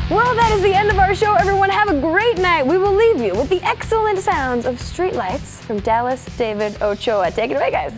Well, that is the end of our show, everyone. Have a great night. We will leave you with the excellent sounds of Streetlights from Dallas David Ochoa. Take it away, guys.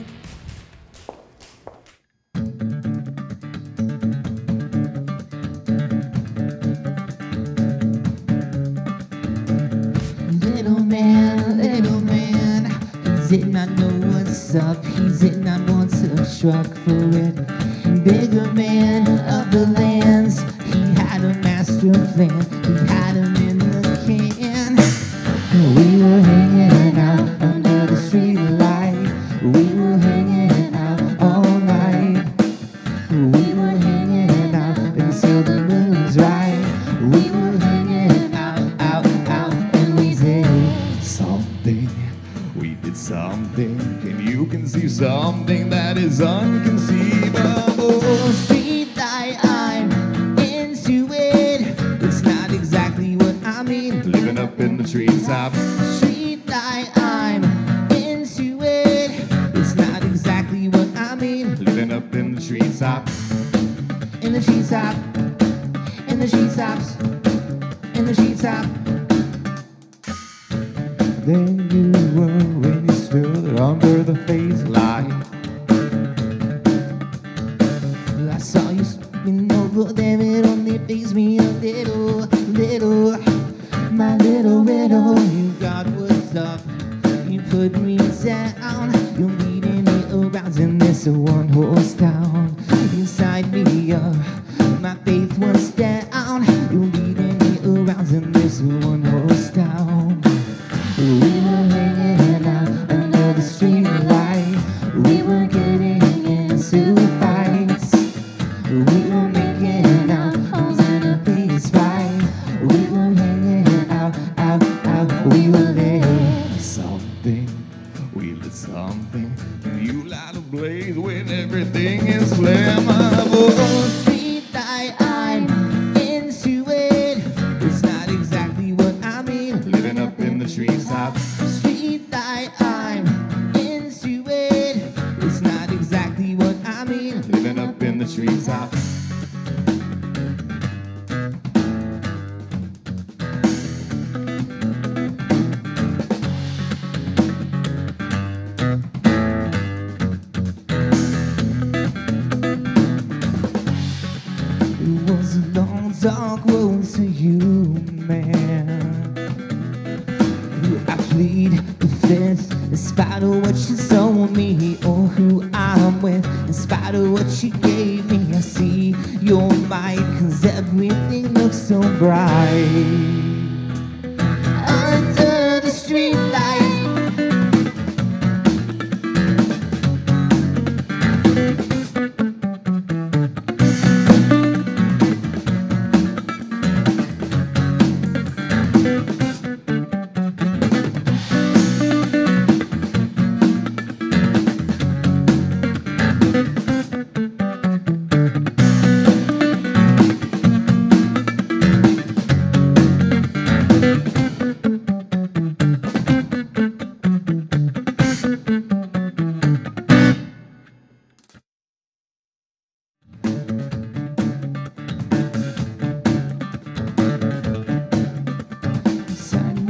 Little man, he did not know what's up. He did not want to truck for it. Bigger man of the lands, he had a master plan. He had him in the can. We were hanging out under the street light. We were hanging out all night. We were hanging out until the moon's right. We were hanging out, and we did something. We did something, and you can see something that is unconceivable. Street light, I'm into it. It's not exactly what I mean. Living up in the treetop. Street light, I'm into it. It's not exactly what I mean. Living up in the treetop. In the treetop. In the treetops. In the treetop. There you were when you stood under the phase light. I saw you spinning over there, it only fazed me a little. My little riddle, you got what's up. You put me down, you're leading me around in this one-horse town. You signed me up, my faith was down. You're leading me around in this one-horse town. We were hanging out under the street light. We were getting into fights. We were making out, in a peace fight. We were hanging out. We were lit something. We lit something. You light a blaze when everything is flammable. Street light, I'm into it. It's not exactly what I mean. Living up in the treetop. Street light, I'm into it. It's not exactly what I mean. Living up in the treetop. It was a long, dark road to you, man. I plead the fifth, in spite of what you told me, or who I'm with, in spite of what you gave me. I see your might, 'cause everything looks so bright under the street light.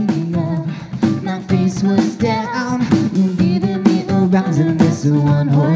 Was down, you leading me around in this one horse